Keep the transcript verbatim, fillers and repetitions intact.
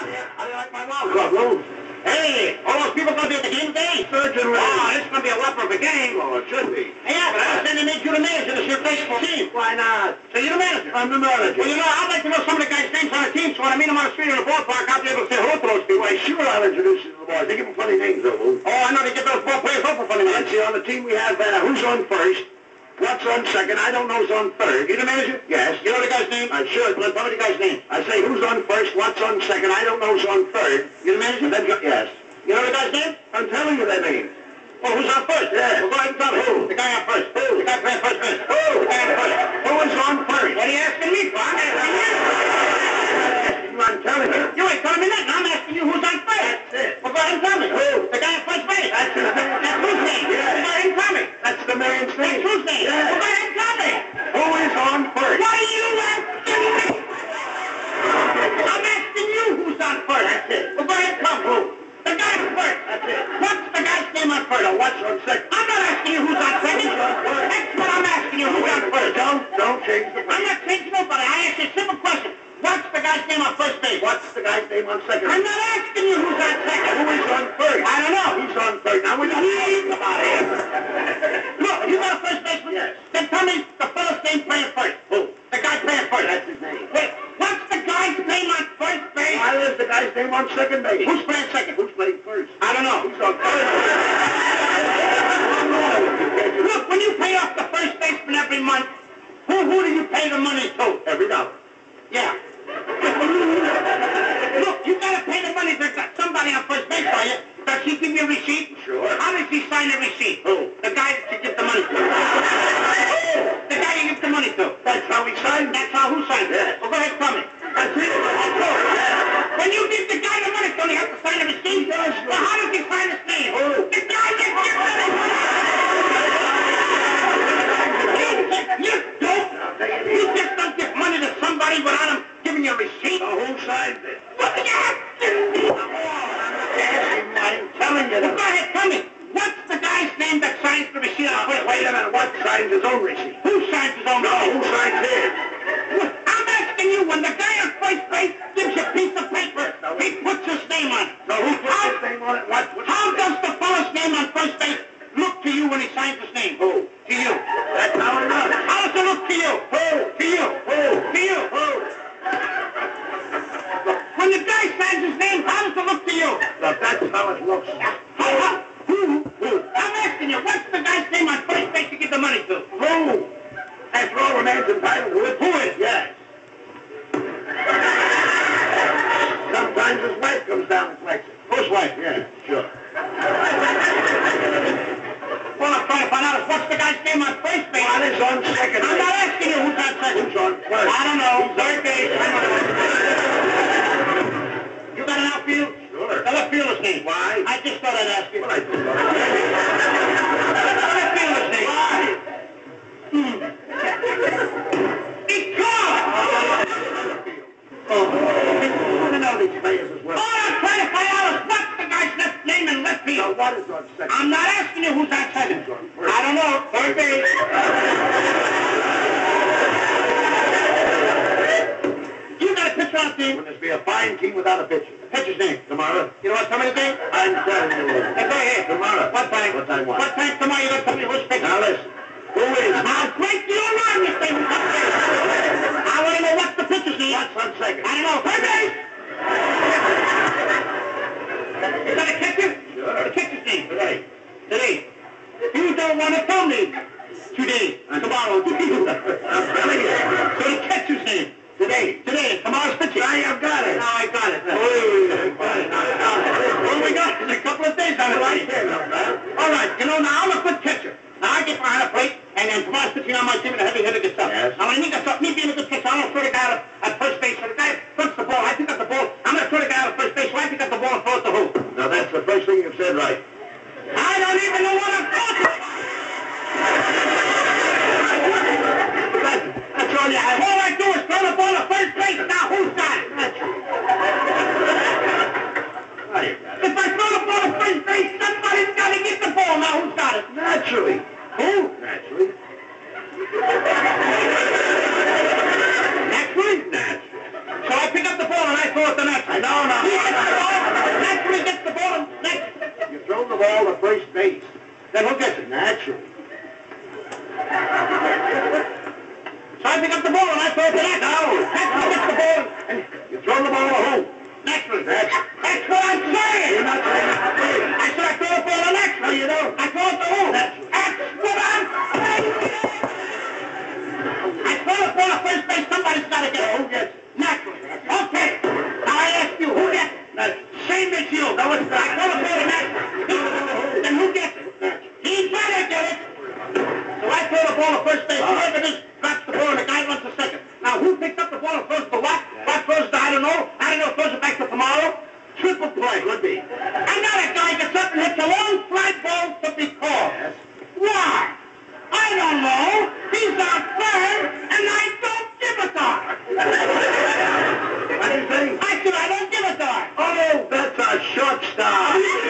How do you like my mouth, Club? Hey, all those people going to be at the game today? Certainly. Oh, this is going to be a whopper of a game. Oh, it should be. Yeah, but I was saying they made you the manager of this your baseball team. Why not? So you're the manager? I'm the manager. Well, you know, I'd like to know some of the guys' names on the team, so when I meet them on the street or the ballpark, I'll be able to say hello to those people. Why, sure, I'll introduce you to the boys. They give them funny names, though. Oh, I know they give those ball players up for funny names. Let's see, on the team we have uh, who's on first, what's on second, I don't know who's on third. You the manager? Yes. You know the guy's name? I should. Well, tell me the guy's name. I say who's on first, what's on second, I don't know who's on third. You the manager? And then, yes. You know the guy's name? I'm telling you their names. Well, who's on first? Yes. Well, go ahead and tell me. Who? The guy on first. Who? The guy playing first base. Who? The guy on first. Who is on first? What are you asking me for? I'm asking you. I'm telling you. You ain't telling me nothing. I'm asking you who's on first. That's it. Well, go ahead and tell me. Who? The guy on first base. That's his name. That's whose name? Yes. Well, go ahead and tell me. That's the man's That's name. whose name? Yes. Well, go ahead and tell me. Who is on first? What are you asking me? I'm asking you who's on first. That's it. Well, go ahead and tell me. Who? The guy on first. That's it. What's the guy's name on first? Now, what's on second? I'm not asking you who's on second. That's what I'm asking you. Who's on first? Don't, don't change the I'm not changing nobody. I asked you a simple question. What's the guy's name on first base? What's the guy's name on second? I'm not asking you who's on second. Who is on third? I don't know. He's on third. Now, we're not talking about him. Look, you got a first baseman? Yes. Then tell me the fellow's name playing first. Who? The guy playing first. That's his name. Wait, what's the guy's name on first base? Why is the guy's name on second base? Who's playing second? Who's playing first? I don't know. Who's on third? Look, when you pay off the first baseman every month, who who do you pay the money to? Every dollar. Yeah. Look, you gotta pay the money to somebody on first base for you. Does he give you a receipt? Sure. How does he sign a receipt? Who? The guy that you give the money to. The guy you give the money to. That's how he signed. That's how who signs it? Yes. Well, go ahead, tell me. That's it. That's all. When you give the guy the money, don't you have to sign a receipt? Yes. Well, how does he sign his name? Who? The guy that gives the money. You don't. You just don't give money to somebody without him giving you a receipt. So who signed it? What are you asking me? I'm telling you. Well, go ahead, tell me. What's the guy's name that signs the receipt on first Wait base? a minute. What signs his own receipt? Who signs his own No, receipt? who signs his? I'm asking you, when the guy on first base gives you a piece of paper, he puts his name on it. So who puts his name on it? What? What's How his does the fellow's name on first base look to you when he signs his name? Who? To you. That's how it looks. How does it look to you? Who? To you. Who? To you. Who? When the guy signs his name, how does it look to you? Look, that's how it looks. How, how, who? Who? I'm asking you, what's the guy's name on first base you give the money to? Who? After all, a man's entitled to it. Who is? Yes. Sometimes his wife comes down and collects it. Whose wife? Yeah, sure. Well, I'm trying to find out is what's the guy's name on first base? What is on second I'm not base? asking you who's on second. Who's on first? I don't know. Third base. You got an outfield? Sure. The left fielder's name. Why? I just thought I'd ask you. Well, I just thought The left fielder's name. Why? Because! Oh, I want to know these players as well. All I'm trying to find out is what's the guy's left name in left Now, field. what is on second? I'm not asking you who's on second. Who's on first? I don't know. Third base. You got a pitcher on the team. Wouldn't this be a fine team without a pitcher? The pitcher's name. Tomorrow? You know what time it is? I'm telling you. Hey, go ahead. Tomorrow. What time? What time what? What time tomorrow you got to tell me which pitcher? Now listen. Who is? I'll break your arm if they who's on first. I want to know what's the pitcher's name. What's on second? I don't know. Third base. Is that a catcher? Sure. The catcher's name. Today. Today. You don't want to tell me. Today. Tomorrow. I'm telling you. So the catcher's name. Today. Today. Tomorrow's pitcher. Now you've got it. Now I got it. Oh, got it. What do we got? There's a couple of days on it. Right there, not bad. All right. You know, now I'm a good catcher. Now I get behind a plate, and then tomorrow's pitching on my team, and a heavy hitter gets up. Yes. Now when he gets up, me being a good catcher, I'm going to throw the guy out at first base. So the guy fronts the ball. I pick up the ball. I'm going to throw the guy out at first base, so I pick up the ball and throw it to who? Now that's the first thing you've said right. I don't even know what I'm talking about. That's, that's all you have. All I do is throw the ball to first base. Now who's got it? Now you got it. If I throw the ball to first base, somebody's got to get the ball. Now who's got it? Naturally. Who? Naturally. Naturally? Naturally. So I pick up the ball and I throw it to Naturally. I know now. ball to first base. Then who gets it? Naturally. So I pick up the ball and I throw it to that. No. Naturally gets the ball. And You throw the ball to who? naturally. That's, That's what I'm saying. you're not saying it's clear. I said I throw the ball to naturally. No, you don't. I throw it to who? Naturally. That's what I'm saying. I throw the ball to first base. Somebody's got to get it. Who gets it? Naturally. Okay. Now I ask you, who gets it? Naturally. Same as you. No, it's not. I throw the ball to naturally. Then who gets it? Naturally. He better get it. So I throw the ball to first base. Whoever it is drops the ball and the guy runs to second. Now who picked up the ball and throws to what? What throws to I don't know. I don't know. Throws it back to tomorrow. Triple play. Could be. Another guy gets up and hits a long fly ball to be called. Yes. Why? I don't know. He's our third, and I don't give a darn. What do you think? I said I don't give a darn. Oh, that's a shortstop.